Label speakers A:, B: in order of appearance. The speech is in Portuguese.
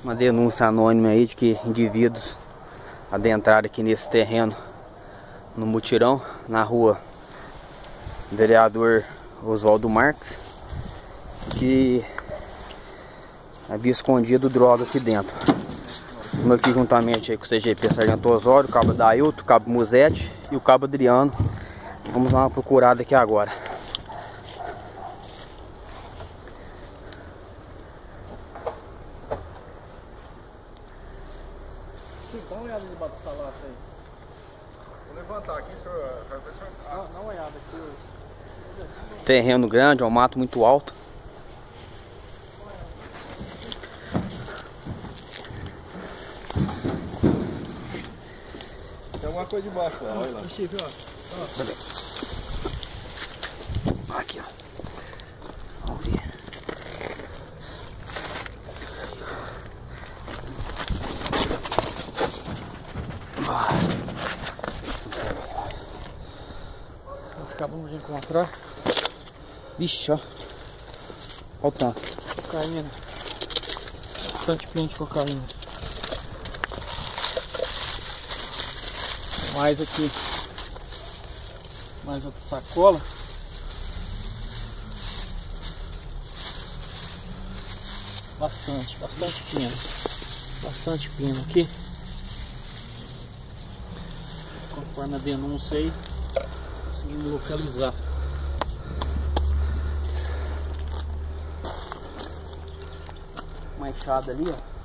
A: Uma denúncia anônima aí de que indivíduos adentraram aqui nesse terreno no mutirão, na rua Vereador Oswaldo Marques, que havia escondido droga aqui dentro. Estamos aqui juntamente aí com o CGP Sargento Osório, o cabo Dailton, o cabo Musete e o cabo Adriano. Vamos dar uma procurada aqui agora.
B: Dá uma olhada debaixo do salata aí.
C: Vou levantar aqui, senhor.
B: Dá uma olhada aqui.
A: Terreno grande, é um mato muito alto.
C: Tem alguma coisa debaixo, olha lá.
B: Ó.
A: Aqui, ó. Vamos ver.
B: Acabamos de encontrar
A: Vixe, ó. Olha o tanto.
B: cocaína. Bastante pinho de cocaína. Mais aqui. Mais outra sacola. Bastante pino. Bastante pino aqui. Conforme a denúncia aí, conseguimos localizar.
A: Uma enxada ali, ó.